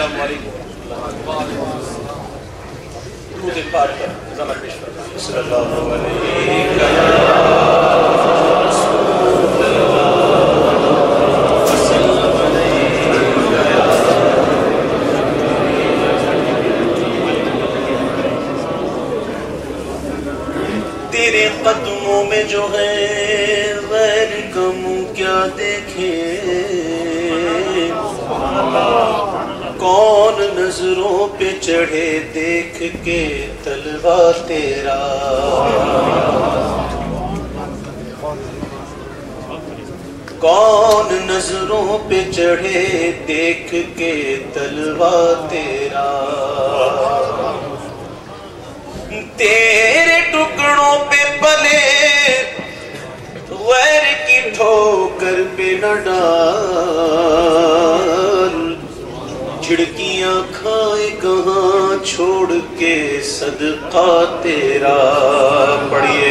السلام علیکم درود پاک پر زمان پیش فرمائیں صلی اللہ علیہ تیرے قدموں میں جو ہے غیر کا منہ کیا دیکھے کون نظروں پہ چڑھے دیکھ کے طلبہ تیرا کون نظروں پہ چڑھے دیکھ کے طلبہ تیرا تیرے ٹکڑوں پہ پلے غیر کی ٹھوکر پہ نہ ڈال جھڑکیاں کھائے کہاں چھوڑ کے صدقہ تیرا پڑھیے